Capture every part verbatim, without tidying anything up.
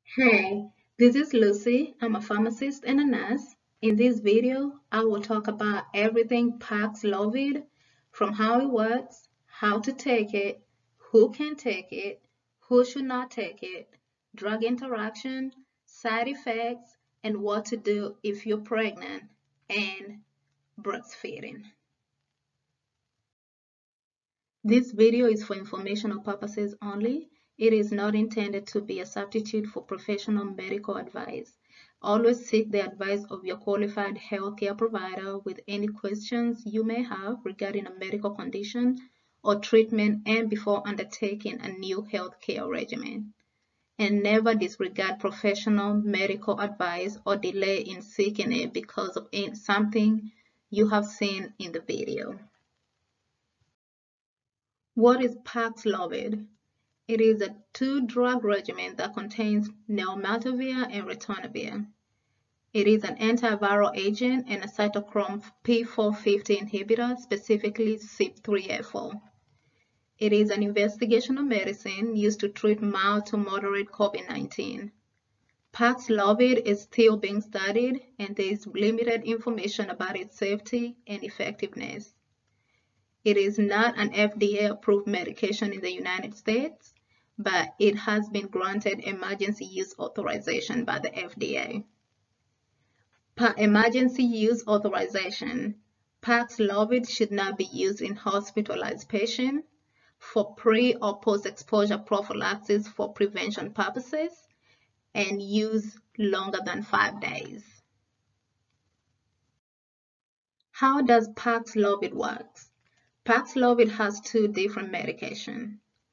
Hey, this is Lucy. I'm a pharmacist and a nurse. In this video, I will talk about everything Paxlovid, from how it works, how to take it, who can take it, who should not take it, drug interaction, side effects, and what to do if you're pregnant, and breastfeeding. This video is for informational purposes only. It is not intended to be a substitute for professional medical advice. Always seek the advice of your qualified healthcare provider with any questions you may have regarding a medical condition or treatment and before undertaking a new healthcare regimen. And never disregard professional medical advice or delay in seeking it because of something you have seen in the video. What is Paxlovid? It is a two-drug regimen that contains nalmatavir and ritonavir. It is an antiviral agent and a cytochrome P four fifty inhibitor, specifically C Y P three A four. It is an investigational medicine used to treat mild to moderate COVID nineteen. Paxlovid is still being studied, and there is limited information about its safety and effectiveness. It is not an F D A-approved medication in the United States, but it has been granted emergency use authorization by the F D A. Per emergency use authorization, Paxlovid should not be used in hospitalized patients, for pre or post-exposure prophylaxis for prevention purposes, and use longer than five days. How does Paxlovid work? Paxlovid has two different medications.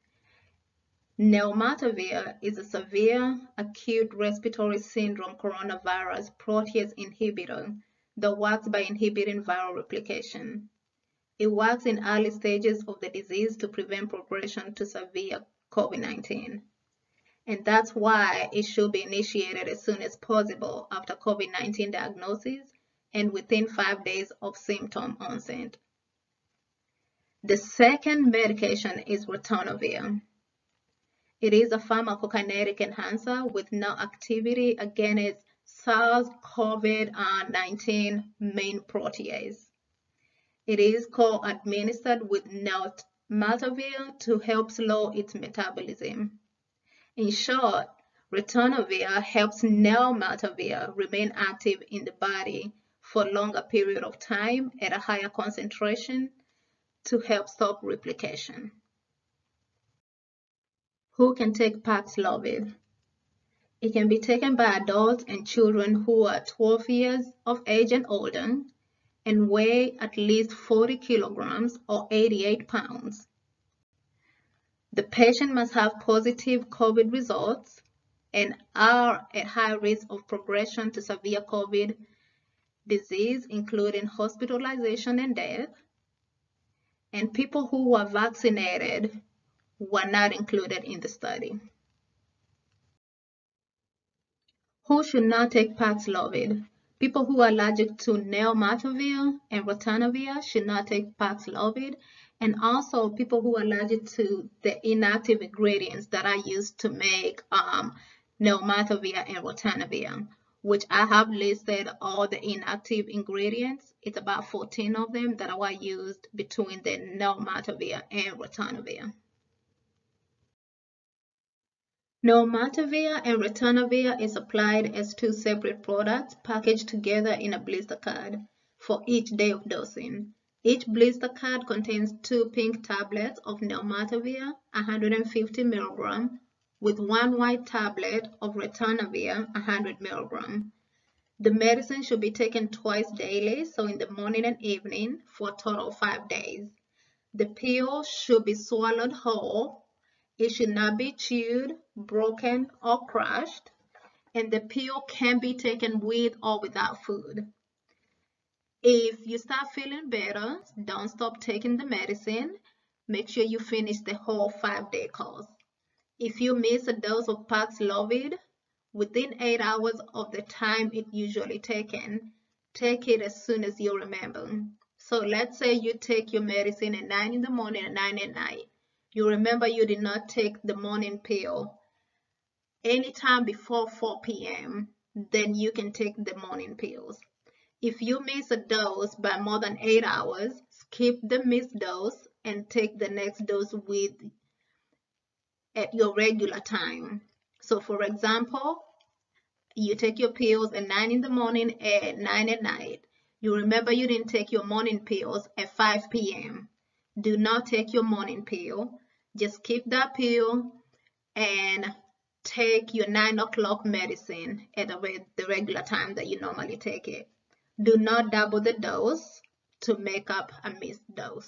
Nalmatavir is a severe acute respiratory syndrome coronavirus protease inhibitor that works by inhibiting viral replication. It works in early stages of the disease to prevent progression to severe COVID nineteen. And that's why it should be initiated as soon as possible after COVID nineteen diagnosis and within five days of symptom onset. The second medication is ritonavir. It is a pharmacokinetic enhancer with no activity against SARS CoV nineteen main protease. It is co-administered with nalmatavir to help slow its metabolism. In short, ritonavir helps nalmatavir remain active in the body for a longer period of time at a higher concentration to help stop replication. Who can take Paxlovid? It can be taken by adults and children who are twelve years of age and older and weigh at least forty kilograms or eighty-eight pounds. The patient must have positive COVID results and are at high risk of progression to severe COVID disease, including hospitalization and death. And people who were vaccinated were not included in the study. Who should not take Paxlovid? People who are allergic to nalmatavir and ritonavir should not take Paxlovid, and also people who are allergic to the inactive ingredients that are used to make um, nalmatavir and ritonavir, which I have listed all the inactive ingredients. It's about fourteen of them that are used between the nalmatavir and ritonavir. Nalmatavir and ritonavir is applied as two separate products packaged together in a blister card for each day of dosing. Each blister card contains two pink tablets of nalmatavir, one hundred fifty milligrams, with one white tablet of ritonavir, one hundred milligrams. The medicine should be taken twice daily, so in the morning and evening, for a total of five days. The pill should be swallowed whole. It should not be chewed, broken, or crushed, and the pill can be taken with or without food. If you start feeling better, don't stop taking the medicine. Make sure you finish the whole five-day course. If you miss a dose of Paxlovid within eight hours of the time it usually taken, take it as soon as you remember. So let's say you take your medicine at nine in the morning and nine at night. You remember you did not take the morning pill. anytime before four p m, then you can take the morning pills. If you miss a dose by more than eight hours, skip the missed dose and take the next dose with at your regular time. So for example, you take your pills at nine in the morning and nine at night. You remember you didn't take your morning pills at five p m Do not take your morning pill. Just keep that pill and take your nine o'clock medicine at the regular time that you normally take it. Do not double the dose to make up a missed dose.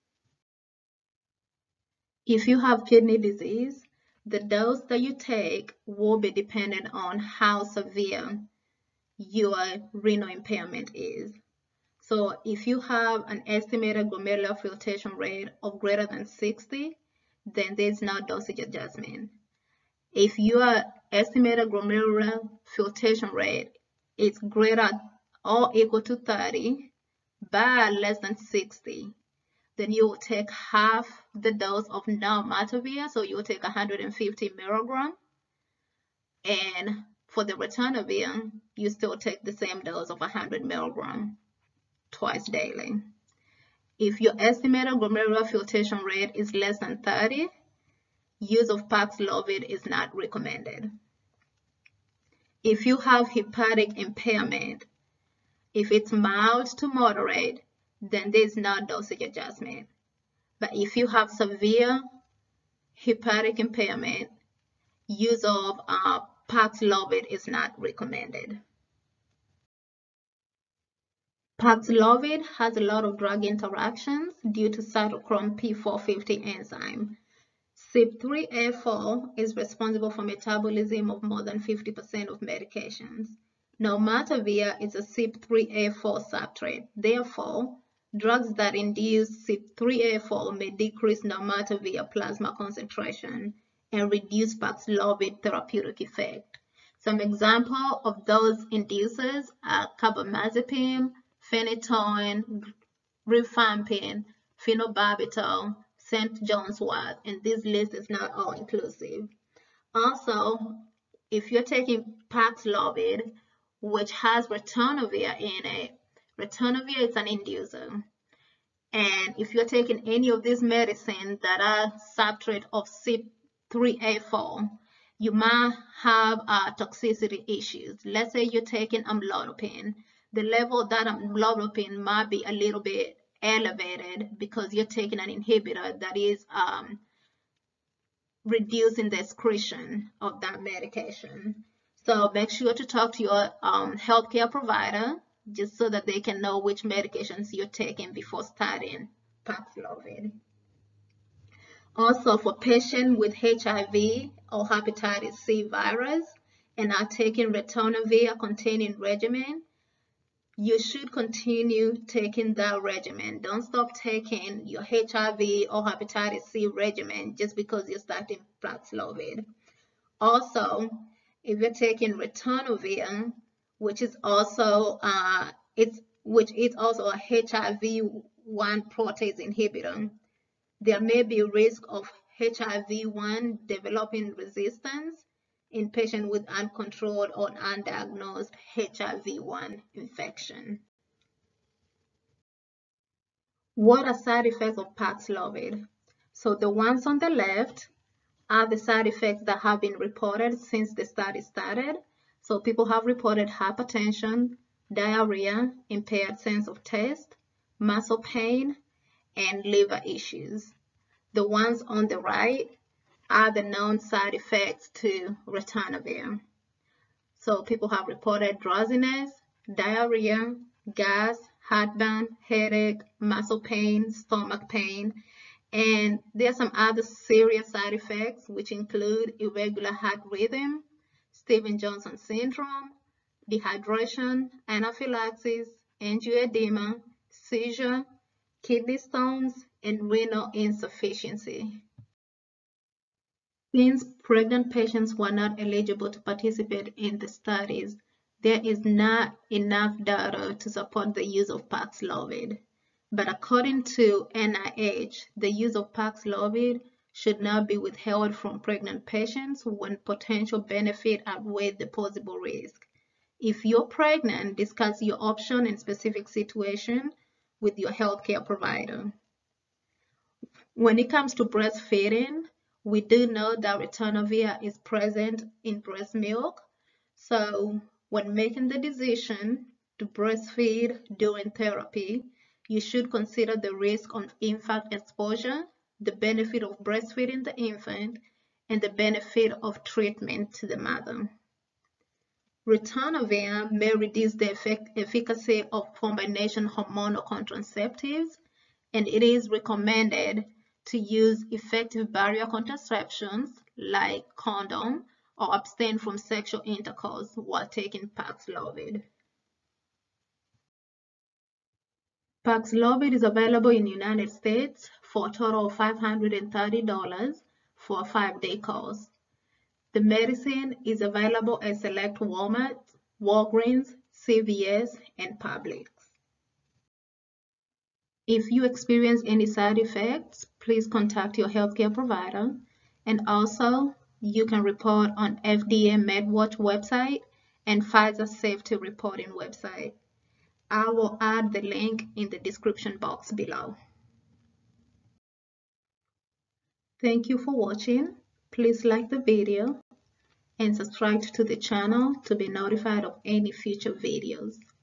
If you have kidney disease, the dose that you take will be dependent on how severe your renal impairment is. So if you have an estimated glomerular filtration rate of greater than sixty, then there's no dosage adjustment. If your estimated glomerular filtration rate is greater or equal to thirty, but less than sixty, then you will take half the dose of nalmatavir, so you will take one hundred fifty milligrams, and for the ritonavir, you still take the same dose of one hundred milligrams twice daily. If your estimated glomerular filtration rate is less than thirty, use of Paxlovid is not recommended. If you have hepatic impairment, if it's mild to moderate, then there's no dosage adjustment. But if you have severe hepatic impairment, use of uh, Paxlovid is not recommended. Paxlovid has a lot of drug interactions due to cytochrome P four fifty enzyme. C Y P three A four is responsible for metabolism of more than fifty percent of medications. Nalmatavir is a C Y P three A four substrate. Therefore, drugs that induce C Y P three A four may decrease nalmatavir plasma concentration and reduce Paxlovid therapeutic effect. Some examples of those inducers are carbamazepine, phenytoin, rifampin, phenobarbital, Saint John's wort, and this list is not all inclusive. Also, if you're taking Paxlovid, which has ritonavir in it, ritonavir is an inducer. And if you're taking any of these medicines that are substrate of C Y P three A four, you might have uh, toxicity issues. Let's say you're taking amlodipine. The level of that amlodipine might be a little bit elevated because you're taking an inhibitor that is um, reducing the excretion of that medication. So make sure to talk to your um, healthcare provider just so that they can know which medications you're taking before starting Paxlovid. Also, for patients with H I V or hepatitis C virus and are taking ritonavir containing regimen, you should continue taking that regimen. Don't stop taking your H I V or hepatitis C regimen just because you're starting Paxlovid. Also, if you're taking ritonavir, which is also uh, it's which is also a H I V one protease inhibitor, there may be a risk of H I V one developing resistance in patients with uncontrolled or undiagnosed H I V one infection. What are side effects of Paxlovid? So the ones on the left are the side effects that have been reported since the study started. So people have reported hypertension, diarrhea, impaired sense of taste, muscle pain, and liver issues. The ones on the right are the known side effects to ritonavir. So people have reported drowsiness, diarrhea, gas, heartburn, headache, muscle pain, stomach pain, and there are some other serious side effects which include irregular heart rhythm, Stevens-Johnson syndrome, dehydration, anaphylaxis, angioedema, seizure, kidney stones, and renal insufficiency. Since pregnant patients were not eligible to participate in the studies, there is not enough data to support the use of Paxlovid. But according to N I H, the use of Paxlovid should not be withheld from pregnant patients when potential benefit outweighs the possible risk. If you're pregnant, discuss your option in specific situation with your healthcare provider. When it comes to breastfeeding, we do know that ritonavir is present in breast milk. So when making the decision to breastfeed during therapy, you should consider the risk of infant exposure, the benefit of breastfeeding the infant, and the benefit of treatment to the mother. Ritonavir may reduce the effect, efficacy of combination hormonal contraceptives, and it is recommended to use effective barrier contraceptions like condom or abstain from sexual intercourse while taking Paxlovid. Paxlovid is available in the United States for a total of five hundred thirty dollars for a five-day course. The medicine is available at select Walmart, Walgreens, C V S, and Publix. If you experience any side effects, please contact your healthcare provider. And also, you can report on F D A MedWatch website and Pfizer safety reporting website. I will add the link in the description box below. Thank you for watching. Please like the video and subscribe to the channel to be notified of any future videos.